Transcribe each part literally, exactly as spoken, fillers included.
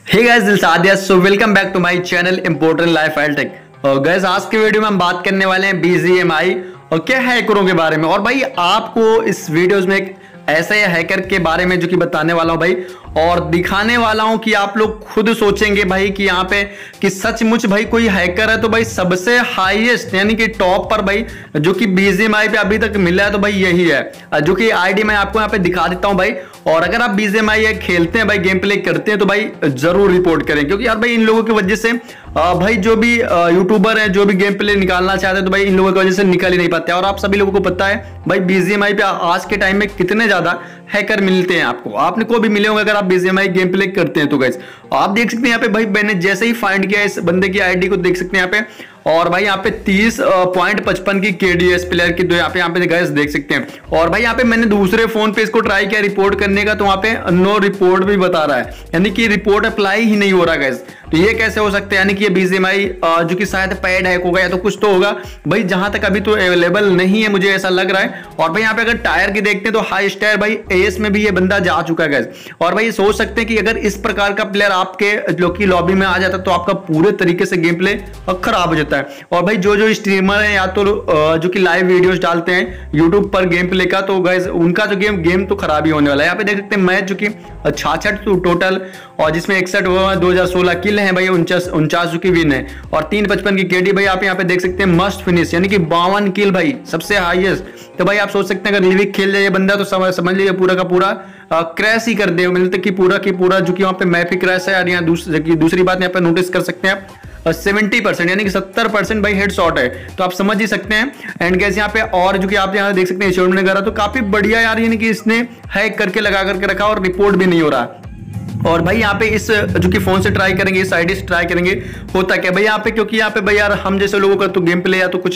हे guys, दिल Sadia. So welcome back to my channel important life style tech. और guys, आज के वीडियो में हम बात करने वाले हैं बीजीएमआई और क्या हैकरों के बारे में। और भाई आपको इस वीडियोस में एक ऐसे हैकर के बारे में जो कि बताने वाला हूं भाई, और दिखाने वाला हूं कि आप लोग खुद सोचेंगे भाई कि यहाँ पे कि सचमुच भाई कोई हैकर है तो भाई सबसे हाईएस्ट यानी कि टॉप पर भाई जो कि बीजीएमआई पे अभी तक मिला है तो भाई यही है, जो कि आईडी मैं आपको यहाँ पे दिखा देता हूं भाई। और अगर आप बीजीएमआई खेलते हैं भाई, गेम प्ले करते हैं तो भाई जरूर रिपोर्ट करें, क्योंकि यार भाई इन लोगों की वजह से भाई जो भी यूट्यूबर है जो भी गेम प्ले निकालना चाहते हैं तो भाई इन लोगों की वजह से निकल ही नहीं पाते। और आप सभी लोगों को पता है भाई बीजीएमआई पे आज के टाइम में कितने ज्यादा हैकर मिलते हैं। आपको आपने को भी मिले होंगे अगर आप बीजीएमआई गेम प्ले करते हैं तो गाइस आप देख सकते हैं यहाँ पे भाई मैंने जैसे ही फाइंड किया इस बंदे की आईडी को, देख सकते हैं यहाँ पे। और भाई यहाँ पे तीस पॉइंट पचपन की केडीएस प्लेयर की, तो यहाँ पे यहाँ पे गाइस देख सकते हैं। और भाई यहाँ पे मैंने दूसरे फोन पे इसको ट्राई किया रिपोर्ट करने का, तो वहाँ पे नो रिपोर्ट भी बता रहा है, यानी कि रिपोर्ट अप्लाई ही नहीं हो रहा गाइस। तो ये कैसे हो सकता है, यानी कि ये बीजीएमआई जो कि शायद पैड हैक होगा या तो कुछ तो होगा भाई, जहां तक अभी तो अवेलेबल नहीं है, मुझे ऐसा लग रहा है। और भाई यहाँ पे अगर टायर की देखते हैं तो हाई स्टायर भाई एस में भी ये बंदा जा चुका है गाइस। और भाई सोच सकते हैं कि अगर इस प्रकार का प्लेयर आपके जो कि लॉबी में आ जाता तो आपका पूरे तरीके से गेम प्ले खराब हो जाता है। और भाई जो जो स्ट्रीमर है या तो जो कि लाइव वीडियोस डालते हैं यूट्यूब पर गेम प्ले का, तो गाइस उनका जो गेम गेम तो खराब ही होने वाला है। यहाँ पे देख सकते हैं मैच जो कि छियासठ टोटल, और जिसमें इकसठ दो हजार सोलह किल है भाई, उनचास उनचास जो की विन है, और तीन पचपन की केडी भाई आप यहाँ पे देख सकते हैं मस्ट फिनिश, यानी कि बावन किल भाई सबसे हाईएस्ट। तो भाई आप सोच सकते हैं अगर लिविक खेल जाए बंदा तो समझ समझ लीजिए पूरा का पूरा क्रैश ही कर दे, मतलब कि पूरा की पूरा जो कि वहाँ पे मैप ही क्रैश है। और यहाँ दूसरी दूसरी बात यहाँ पे नोटिस कर सकते हैं आप सेवेंटी परसेंट यानी कि सत्तर परसेंट भाई हेड शॉट है, तो आप समझ ही सकते हैं। एंड गैस यहाँ पे और जो कि आप यहाँ देख सकते हैं अचीवमेंट वगैरह तो काफी बढ़िया यार, यानी कि इसने हैक करके लगा करके रखा और रिपोर्ट भी नहीं हो रहा। और भाई यहाँ पे इस जो कि फोन से ट्राई करेंगे, इस आईडी से ट्राई करेंगे, होता क्या भाई यहाँ पे, क्योंकि यहाँ पे भाई यार हम जैसे लोगों का तो गेम प्ले या तो कुछ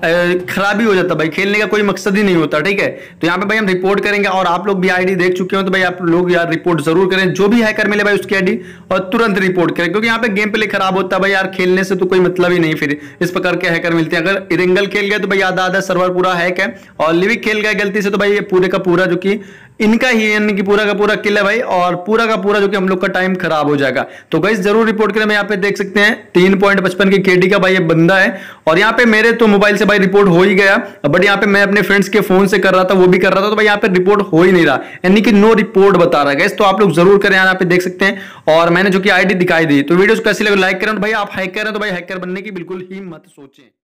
खराबी हो जाता भाई, खेलने का कोई मकसद ही नहीं होता, ठीक है। तो यहाँ पे भाई हम रिपोर्ट करेंगे, और आप लोग भी आईडी देख चुके हो तो भाई आप लोग यार रिपोर्ट जरूर करें, जो भी हैकर मिले भाई उसकी आईडी और तुरंत रिपोर्ट करें, क्योंकि यहाँ पे गेम प्ले खराब होता है भाई यार, खेलने से तो कोई मतलब ही नहीं फिर इस प्रकार के हैकर मिलते हैं। अगर इरेंगल खेल गया तो भाई आधा आधा सर्वर पूरा हैक है, और लिविक खेल गया गलती से तो भाई ये पूरे का पूरा जो कि इनका ही यानी कि पूरा का पूरा किल है भाई, और पूरा का पूरा जो कि हम लोग का टाइम खराब हो जाएगा। तो गाइस जरूर रिपोर्ट करें। मैं यहाँ पे देख सकते हैं तीन पॉइंट पचपन की केडी का भाई ये बंदा है, और यहाँ पे मेरे तो मोबाइल से भाई रिपोर्ट हो ही गया, बट यहाँ पे मैं अपने फ्रेंड्स के फोन से कर रहा था, वो भी कर रहा था, तो भाई यहाँ पे रिपोर्ट हो ही नहीं रहा, यानी कि नो रिपोर्ट बता रहा है गाइस। तो आप लोग जरूर करें, यहाँ पे देख सकते हैं। और मैंने जो कि आईडी दिखाई दी, तो वीडियो कैसी लगे लाइक करें। भाई आप हैकर हैं तो भाई हैकर बनने की बिल्कुल ही मत सोचें।